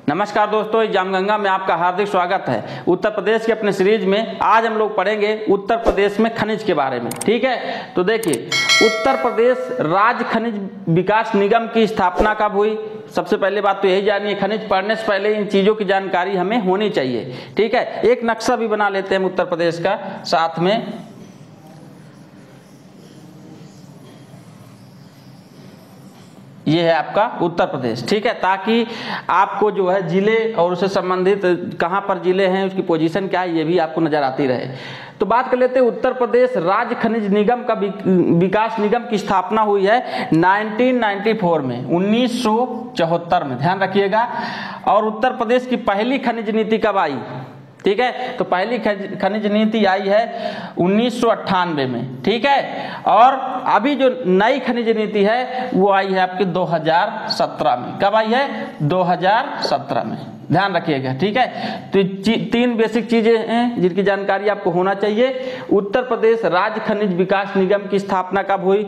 नमस्कार दोस्तों, एग्जाम गंगा में आपका हार्दिक स्वागत है। उत्तर प्रदेश के अपने सीरीज में आज हम लोग पढ़ेंगे उत्तर प्रदेश में खनिज के बारे में। ठीक है, तो देखिए उत्तर प्रदेश राज्य खनिज विकास निगम की स्थापना कब हुई। सबसे पहले बात तो यही जानिए, खनिज पढ़ने से पहले इन चीज़ों की जानकारी हमें होनी चाहिए। ठीक है, एक नक्शा भी बना लेते हैं उत्तर प्रदेश का साथ में। ये है आपका उत्तर प्रदेश। ठीक है, ताकि आपको जो है जिले और उससे संबंधित कहाँ पर जिले हैं, उसकी पोजीशन क्या है, ये भी आपको नजर आती रहे। तो बात कर लेते हैं, उत्तर प्रदेश राज्य खनिज निगम का विकास निगम की स्थापना हुई है 1994 में, 1974 में, ध्यान रखिएगा। और उत्तर प्रदेश की पहली खनिज नीति कब आई? ठीक है, तो पहली खनिज नीति आई है 1998 में। ठीक है, और अभी जो नई खनिज नीति है वो आई है आपकी 2017 में। कब आई है? 2017 में, ध्यान रखिएगा। ठीक है, तो तीन बेसिक चीजें हैं जिनकी जानकारी आपको होना चाहिए। उत्तर प्रदेश राज्य खनिज विकास निगम की स्थापना कब हुई?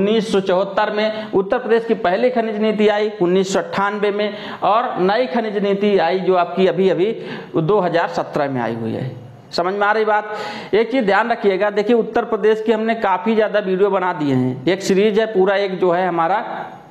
1974 में। उत्तर प्रदेश की पहली खनिज नीति आई 1998 में, और नई खनिज नीति आई जो आपकी अभी अभी 2017 में आई हुई है। समझ में आ रही बात? एक चीज ध्यान रखिएगा, देखिए उत्तर प्रदेश की हमने काफी ज्यादा वीडियो बना दिए हैं। एक सीरीज है पूरा, एक जो है हमारा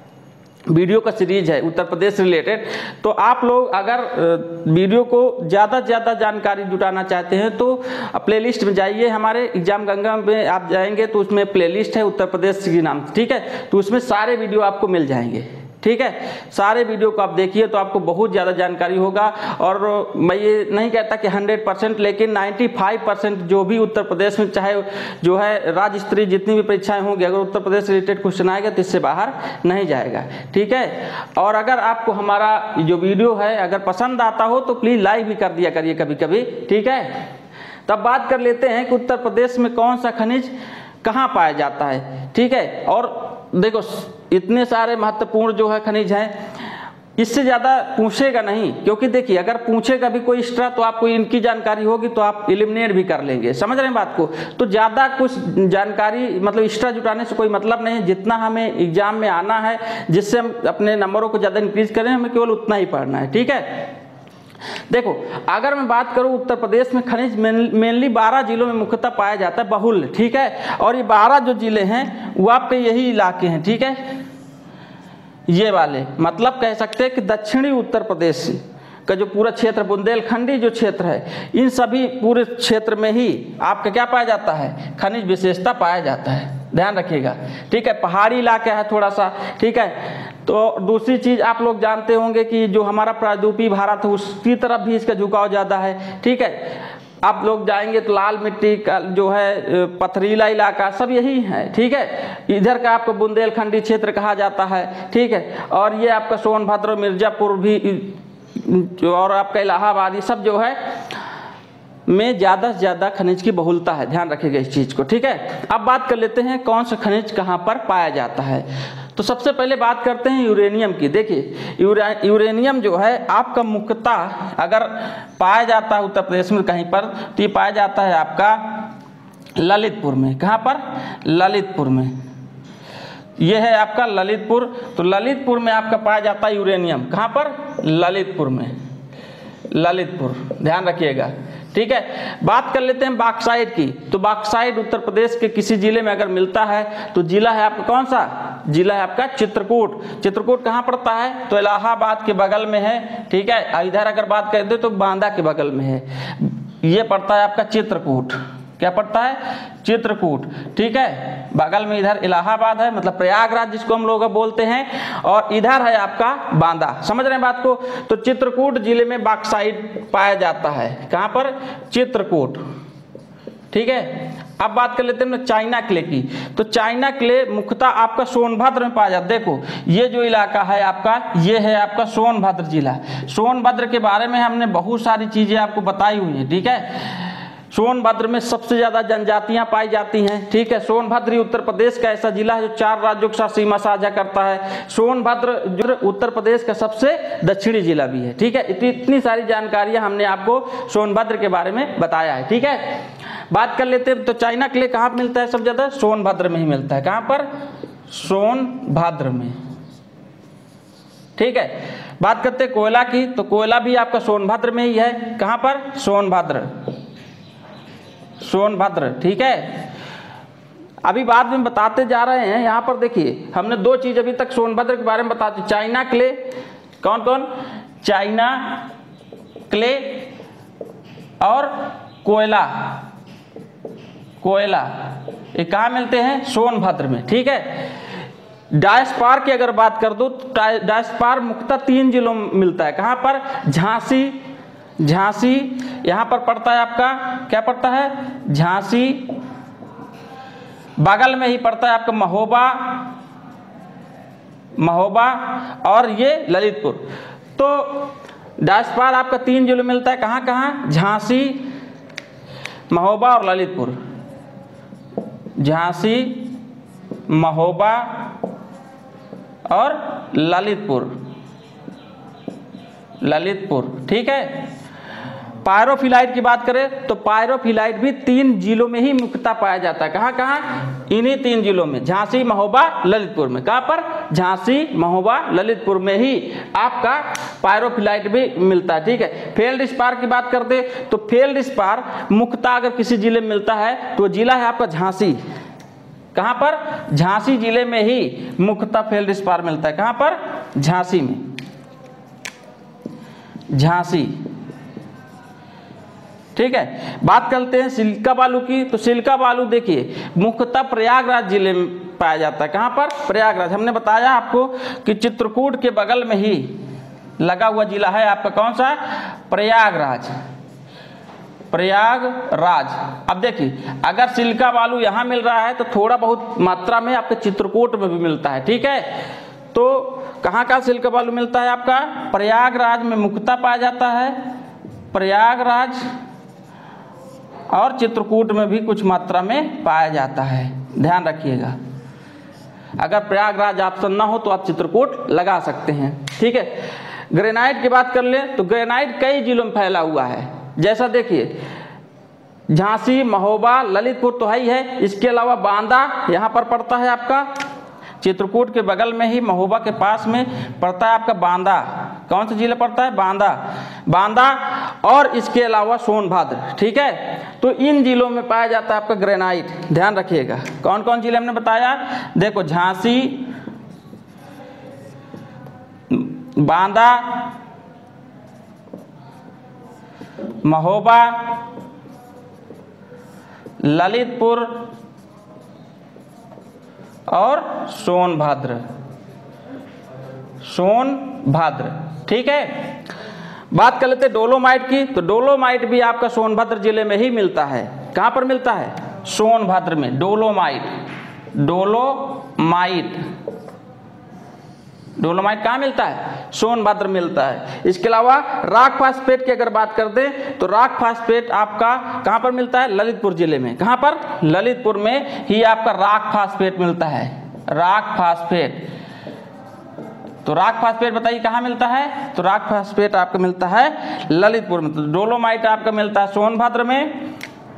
वीडियो का सीरीज है उत्तर प्रदेश रिलेटेड। तो आप लोग अगर वीडियो को ज़्यादा से ज़्यादा जानकारी जुटाना चाहते हैं तो प्लेलिस्ट में जाइए, हमारे एग्जाम गंगा में आप जाएंगे तो उसमें प्लेलिस्ट है उत्तर प्रदेश के नाम। ठीक है, तो उसमें सारे वीडियो आपको मिल जाएंगे। ठीक है, सारे वीडियो को आप देखिए तो आपको बहुत ज़्यादा जानकारी होगा। और मैं ये नहीं कहता कि 100%, लेकिन 95% जो भी उत्तर प्रदेश में चाहे जो है राज्य स्तरीय जितनी भी परीक्षाएं होंगी, अगर उत्तर प्रदेश से रिलेटेड क्वेश्चन आएगा तो इससे बाहर नहीं जाएगा। ठीक है, और अगर आपको हमारा जो वीडियो है अगर पसंद आता हो तो प्लीज़ लाइक भी कर दिया करिए कभी कभी। ठीक है, तब बात कर लेते हैं कि उत्तर प्रदेश में कौन सा खनिज कहाँ पाया जाता है। ठीक है, और देखो इतने सारे महत्वपूर्ण जो है खनिज हैं, इससे ज़्यादा पूछेगा नहीं, क्योंकि देखिए अगर पूछेगा भी कोई एक्स्ट्रा तो आपको इनकी जानकारी होगी तो आप एलिमिनेट भी कर लेंगे। समझ रहे हैं बात को? तो ज़्यादा कुछ जानकारी मतलब एक्स्ट्रा जुटाने से कोई मतलब नहीं है। जितना हमें एग्जाम में आना है, जिससे हम अपने नंबरों को ज़्यादा इंक्रीज करें, हमें केवल उतना ही पढ़ना है। ठीक है, देखो अगर मैं बात करूं उत्तर प्रदेश में खनिज मेनली 12 जिलों में मुख्यतः पाया जाता है, बहुल। ठीक है, और ये 12 जो जिले हैं वो आपके यही इलाके हैं। ठीक है, ये वाले मतलब कह सकते हैं कि दक्षिणी उत्तर प्रदेश का जो पूरा क्षेत्र, बुंदेलखंडी जो क्षेत्र है, इन सभी पूरे क्षेत्र में ही आपका क्या पाया जाता है? खनिज विशेषता पाया जाता है। ध्यान रखिएगा। ठीक है, पहाड़ी इलाका है थोड़ा सा। ठीक है, तो दूसरी चीज आप लोग जानते होंगे कि जो हमारा प्रायद्वीपीय भारत है उसकी तरफ भी इसका झुकाव ज़्यादा है। ठीक है, आप लोग जाएंगे तो लाल मिट्टी का जो है पथरीला इलाका सब यही है। ठीक है, इधर का आपको बुंदेलखंडी क्षेत्र कहा जाता है। ठीक है, और ये आपका सोनभद्र, मिर्जापुर भी और आपका इलाहाबाद, ये सब जो है में ज़्यादा से ज़्यादा खनिज की बहुलता है। ध्यान रखिएगा इस चीज़ को। ठीक है, अब बात कर लेते हैं कौन सा खनिज कहाँ पर पाया जाता है। तो सबसे पहले बात करते हैं यूरेनियम की। देखिए यूरेनियम जो है आपका मुख्यतः अगर पाया जाता है उत्तर प्रदेश में कहीं पर, तो ये पाया जाता है आपका ललितपुर में। कहाँ पर? ललितपुर में। ये है आपका ललितपुर। तो ललितपुर में आपका पाया जाता है यूरेनियम। कहाँ पर? ललितपुर में। ललितपुर, ध्यान रखिएगा। ठीक है, बात कर लेते हैं बॉक्साइट की। तो बॉक्साइट उत्तर प्रदेश के किसी जिले में अगर मिलता है तो जिला है आपका कौन सा? जिला है आपका चित्रकूट। चित्रकूट कहाँ पड़ता है? तो इलाहाबाद के बगल में है। ठीक है, इधर अगर बात कर दे तो बांदा के बगल में है। ये पड़ता है आपका चित्रकूट। क्या पड़ता है? चित्रकूट। ठीक है, बगल में इधर इलाहाबाद है, मतलब प्रयागराज जिसको हम लोग बोलते हैं, और इधर है आपका बांदा। समझ रहे हैं बात को? तो चित्रकूट जिले में बॉक्साइट पाया जाता है। कहाँ पर? चित्रकूट। ठीक है, अब बात कर लेते हैं चाइना क्ले की। तो चाइना क्ले मुख्यतः आपका सोनभद्र में पाया जाता है। देखो ये जो इलाका है आपका, ये है आपका सोनभद्र जिला। सोनभद्र के बारे में हमने बहुत सारी चीजें आपको बताई हुई हैं। ठीक है, सोनभद्र में सबसे ज्यादा जनजातियां पाई जाती हैं। ठीक है, सोनभद्र ही उत्तर प्रदेश का ऐसा जिला है जो 4 राज्यों के साथ सीमा साझा करता है। सोनभद्र जो उत्तर प्रदेश का सबसे दक्षिणी जिला भी है। ठीक है, इतनी सारी जानकारियां हमने आपको सोनभद्र के बारे में बताया है। ठीक है, बात कर लेते हैं तो चाइना क्ले कहाँ मिलता है? सबसे ज्यादा सोनभद्र में ही मिलता है। कहाँ पर? सोनभद्र में। ठीक है, बात करते हैं कोयला की, तो कोयला भी आपका सोनभद्र में ही है। कहाँ पर? सोनभद्र, सोनभद्र, ठीक है। अभी बाद में बताते जा रहे हैं। यहाँ पर देखिए हमने दो चीज अभी तक सोनभद्र के बारे में बताते, चाइना क्ले, कौन कौन? चाइना क्ले और कोयला, कोयला ये कहाँ मिलते हैं? सोनभद्र में, ठीक है। डायस्पार की अगर बात कर दो तो डायस्पार मुख्यतः 3 जिलों में मिलता है। कहाँ पर? झांसी, झांसी यहाँ पर पड़ता है आपका, क्या पड़ता है? झांसी। बगल में ही पड़ता है आपका महोबा, महोबा और ये ललितपुर। तो डायस्पार आपका 3 जिलों में मिलता है। कहाँ कहाँ? झांसी, महोबा और ललितपुर। झांसी, महोबा और ललितपुर, ललितपुर, ठीक है। पायरोफिलाइट की बात करें तो पायरोफिलाइट भी 3 जिलों में ही मुख्यतः पाया जाता है। कहाँ कहाँ? इन्हीं 3 जिलों में, झांसी, महोबा, ललितपुर में। कहाँ पर? झांसी, महोबा, ललितपुर में ही आपका पायरोफिलाइट भी मिलता है, ठीक है। फेल्ड स्पार की बात करते तो फेल्ड स्पार मुख्यतः अगर किसी जिले में मिलता है तो जिला है आपका झांसी। कहाँ पर? झांसी जिले में ही मुख्यतः फेल्ड स्पार मिलता है। कहाँ पर? झांसी में, झांसी, ठीक है। बात करते हैं सिलिका बालू की, तो सिलिका बालू देखिए मुख्यतः प्रयागराज जिले में पाया जाता है। कहाँ पर? प्रयागराज। हमने बताया आपको कि चित्रकूट के बगल में ही लगा हुआ जिला है आपका कौन सा? प्रयागराज, प्रयागराज। अब देखिए अगर सिलिका बालू यहाँ मिल रहा है तो थोड़ा बहुत मात्रा में आपके चित्रकूट में भी मिलता है, ठीक है। तो कहाँ का सिलिका बालू मिलता है आपका? प्रयागराज में मुख्यतः पाया जाता है, प्रयागराज और चित्रकूट में भी कुछ मात्रा में पाया जाता है, ध्यान रखिएगा। अगर प्रयागराज ऑप्शन ना हो तो आप चित्रकूट लगा सकते हैं, ठीक है। ग्रेनाइट की बात कर ले तो ग्रेनाइट कई जिलों में फैला हुआ है। जैसा देखिए झांसी, महोबा, ललितपुर तो है ही है, इसके अलावा बांदा यहाँ पर पड़ता है आपका, चित्रकूट के बगल में ही महोबा के पास में पड़ता है आपका बांदा। कौन सा जिला पड़ता है? बांदा, बांदा और इसके अलावा सोनभद्र, ठीक है। तो इन जिलों में पाया जाता है आपका ग्रेनाइट, ध्यान रखिएगा। कौन कौन जिले हमने बताया? देखो झांसी, बांदा, महोबा, ललितपुर और सोनभद्र, सोनभद्र, ठीक है। बात कर लेते हैं डोलोमाइट की, तो डोलोमाइट भी आपका सोनभद्र जिले में ही मिलता है। कहाँ पर मिलता है? सोनभद्र में। डोलोमाइट, डोलोमाइट, डोलोमाइट कहाँ मिलता है? सोनभद्र मिलता है। इसके अलावा रॉक फास्फेट की अगर बात करते हैं तो रॉक फास्फेट आपका कहाँ पर मिलता है? ललितपुर जिले में। कहाँ पर? ललितपुर में ही आपका रॉक फास्फेट मिलता है, रॉक फास्फेट। तो रॉक फास्फेट बताइए कहाँ मिलता है? तो रॉक फास्फेट आपका मिलता है ललितपुर में। तो डोलोमाइट आपका मिलता है सोनभद्र में,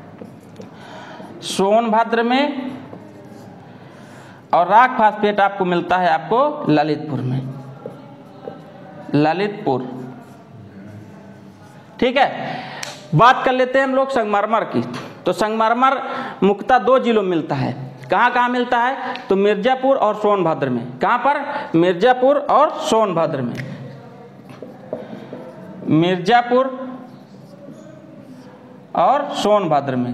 सोनभद्र में, और रॉक फास्फेट आपको मिलता है आपको ललितपुर में, ललितपुर, ठीक है। बात कर लेते हैं हम लोग संगमरमर की, तो संगमरमर मुख्यतः 2 जिलों में मिलता है। कहाँ कहाँ मिलता है? तो मिर्जापुर और सोनभद्र में। कहाँ पर? मिर्जापुर और सोनभद्र में, मिर्जापुर और सोनभद्र में,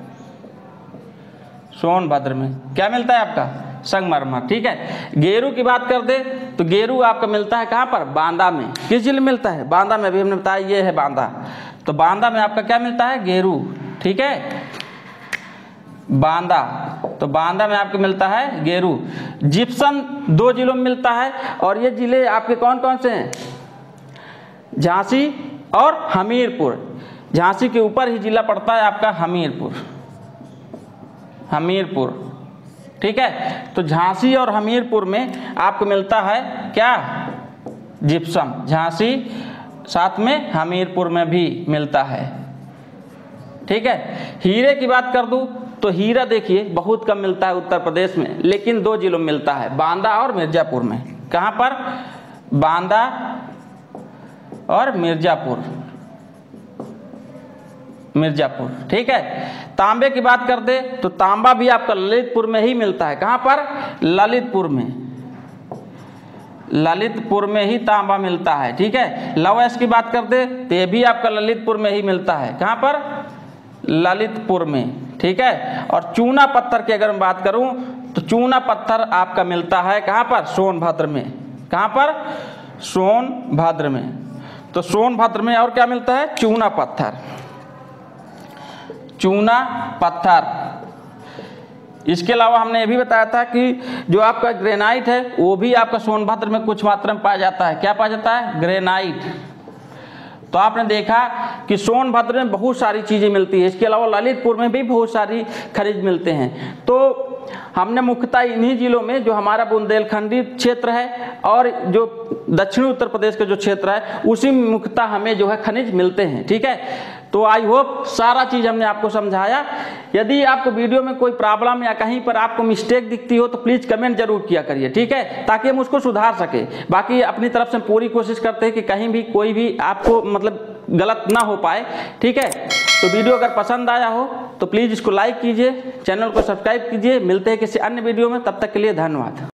सोनभद्र में क्या मिलता है आपका? संगमरमर, ठीक है। गेरू की बात कर दे तो गेरू आपका मिलता है कहाँ पर? बांदा में। किस जिले में मिलता है? बांदा में। भी हमने बताया ये है बांदा, तो बांदा में आपका क्या मिलता है? गेरू, ठीक है, बांदा। तो बांदा में आपको मिलता है गेरू। जिप्सम 2 जिलों में मिलता है, और ये जिले आपके कौन कौन से हैं? झांसी और हमीरपुर। झांसी के ऊपर ही जिला पड़ता है आपका हमीरपुर, हमीरपुर, ठीक है। तो झांसी और हमीरपुर में आपको मिलता है क्या? जिप्सम। झांसी साथ में हमीरपुर में भी मिलता है, ठीक है। हीरे की बात कर दूं तो हीरा देखिए बहुत कम मिलता है उत्तर प्रदेश में, लेकिन 2 जिलों में मिलता है, बांदा और मिर्जापुर में। कहाँ पर? बांदा और मिर्जापुर, मिर्जापुर। ठीक है। तांबे की बात कर दे तो तांबा भी आपका ललितपुर में ही मिलता है। कहाँ पर? ललितपुर में, ललितपुर में ही तांबा मिलता है। ठीक है। लवस की बात कर दे तो ये भी आपका ललितपुर में ही मिलता है। कहाँ पर? ललितपुर में। ठीक है। और चूना पत्थर की अगर मैं बात करूं तो चूना पत्थर आपका मिलता है कहाँ पर? सोनभद्र में। कहाँ पर? सोनभद्र में। तो सोनभद्र में और क्या मिलता है? चूना पत्थर, चूना पत्थर। इसके अलावा हमने ये भी बताया था कि जो आपका ग्रेनाइट है वो भी आपका सोनभद्र में कुछ मात्रा में पाया जाता है। क्या पाया जाता है? ग्रेनाइट। तो आपने देखा कि सोनभद्र में बहुत सारी चीज़ें मिलती है। इसके अलावा ललितपुर में भी बहुत सारी खनिज मिलते हैं। तो हमने मुख्यतः इन्हीं जिलों में जो हमारा बुंदेलखंडी क्षेत्र है और जो दक्षिणी उत्तर प्रदेश का जो क्षेत्र है उसी में मुख्यतः हमें जो है खनिज मिलते हैं। ठीक है। तो आई होप सारा चीज़ हमने आपको समझाया। यदि आपको वीडियो में कोई प्रॉब्लम या कहीं पर आपको मिस्टेक दिखती हो तो प्लीज़ कमेंट जरूर किया करिए। ठीक है। ताकि हम उसको सुधार सके। बाकी अपनी तरफ से पूरी कोशिश करते हैं कि कहीं भी कोई भी आपको मतलब गलत ना हो पाए। ठीक है। तो वीडियो अगर पसंद आया हो तो प्लीज़ इसको लाइक कीजिए, चैनल को सब्सक्राइब कीजिए। मिलते हैं किसी अन्य वीडियो में, तब तक के लिए धन्यवाद।